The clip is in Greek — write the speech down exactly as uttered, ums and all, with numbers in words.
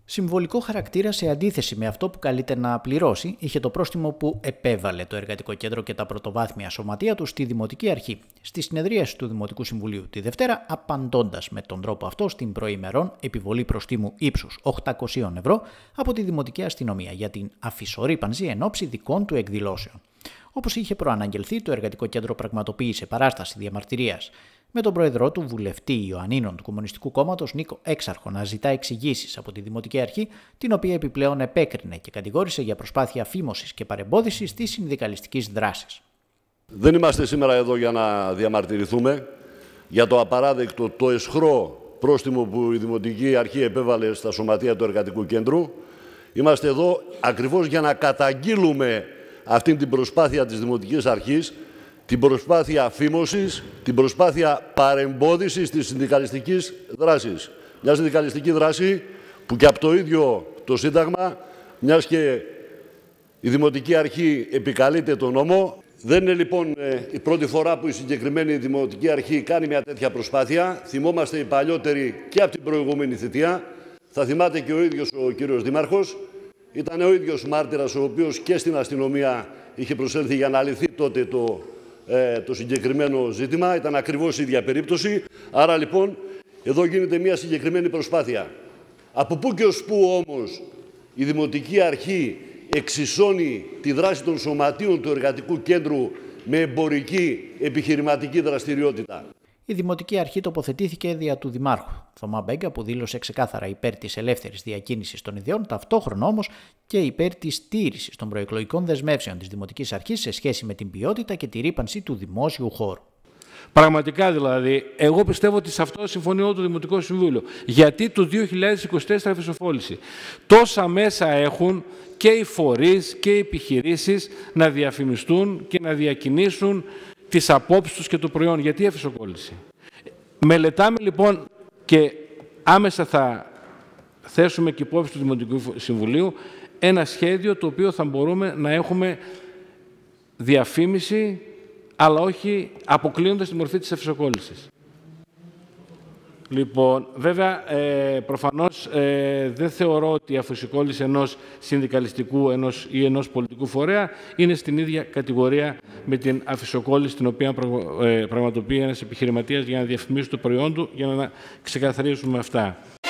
Συμβολικό χαρακτήρα σε αντίθεση με αυτό που καλείται να πληρώσει, είχε το πρόστιμο που επέβαλε το Εργατικό Κέντρο και τα πρωτοβάθμια σωματεία του στη Δημοτική Αρχή, στη συνεδρίαση του Δημοτικού Συμβουλίου τη Δευτέρα, απαντώντας με τον τρόπο αυτό στην προημερών επιβολή προστίμου ύψους οκτακόσια ευρώ από τη Δημοτική Αστυνομία για την αφισορύπανση εν ώψη δικών του εκδηλώσεων. Όπως είχε προαναγγελθεί, το Εργατικό Κέντρο πραγματοποίησε παράσταση διαμαρτυρίας με τον πρόεδρό του, βουλευτή Ιωαννίνων του Κομμουνιστικού Κόμματος Νίκο Έξαρχο, να ζητά εξηγήσεις από τη Δημοτική Αρχή, την οποία επιπλέον επέκρινε και κατηγόρησε για προσπάθεια φήμωσης και παρεμπόδισης της συνδικαλιστικής δράσης. Δεν είμαστε σήμερα εδώ για να διαμαρτυρηθούμε για το απαράδεκτο, το αισχρό πρόστιμο που η Δημοτική Αρχή επέβαλε στα σωματεία του Εργατικού Κέντρου. Είμαστε εδώ ακριβώς για να καταγγείλουμε αυτή την προσπάθεια της Δημοτικής Αρχής, την προσπάθεια φήμωσης, την προσπάθεια παρεμπόδισης της συνδικαλιστικής δράσης. Μια συνδικαλιστική δράση που και από το ίδιο το Σύνταγμα, μιας και η Δημοτική Αρχή επικαλείται τον νόμο, δεν είναι λοιπόν η πρώτη φορά που η συγκεκριμένη Δημοτική Αρχή κάνει μια τέτοια προσπάθεια. Θυμόμαστε οι παλιότεροι και από την προηγούμενη θητεία. Θα θυμάται και ο ίδιος ο κύριος Δήμαρχος. Ήταν ο ίδιος μάρτυρας ο οποίος και στην αστυνομία είχε προσέλθει για να λυθεί τότε το, ε, το συγκεκριμένο ζήτημα. Ήταν ακριβώς η ίδια περίπτωση. Άρα λοιπόν εδώ γίνεται μια συγκεκριμένη προσπάθεια. Από πού και ως πού όμως η Δημοτική Αρχή εξισώνει τη δράση των σωματείων του Εργατικού Κέντρου με εμπορική επιχειρηματική δραστηριότητα. Η Δημοτική Αρχή τοποθετήθηκε δια του Δημάρχου Θωμά Μπέγκα, που δήλωσε ξεκάθαρα υπέρ της ελεύθερης διακίνησης των ιδιών, ταυτόχρονα όμως και υπέρ της στήρησης των προεκλογικών δεσμεύσεων της Δημοτικής Αρχής σε σχέση με την ποιότητα και τη ρύπανση του δημόσιου χώρου. Πραγματικά δηλαδή, εγώ πιστεύω ότι σε αυτό συμφωνεί όλο το Δημοτικό Συμβούλιο. Γιατί το δύο χιλιάδες είκοσι τέσσερα εφησοφόληση. Τόσα μέσα έχουν και οι φορείς και οι επιχειρήσεις να διαφημιστούν και να διακινήσουν τις απόψεις τους και το προϊόν. Γιατί εφησοκόλληση. Μελετάμε λοιπόν και άμεσα θα θέσουμε και υπόψη του Δημοτικού Συμβουλίου ένα σχέδιο το οποίο θα μπορούμε να έχουμε διαφήμιση, αλλά όχι αποκλείοντας τη μορφή της εφησοκόλλησης. Λοιπόν, βέβαια, ε, προφανώς ε, δεν θεωρώ ότι η αφησοκόλληση ενός συνδικαλιστικού ενός, ή ενός πολιτικού φορέα είναι στην ίδια κατηγορία με την αφησοκόλληση την οποία πραγμα, ε, πραγματοποιεί ένας επιχειρηματίας για να διαφημίσει το προϊόν του, για να ξεκαθαρίσουμε αυτά.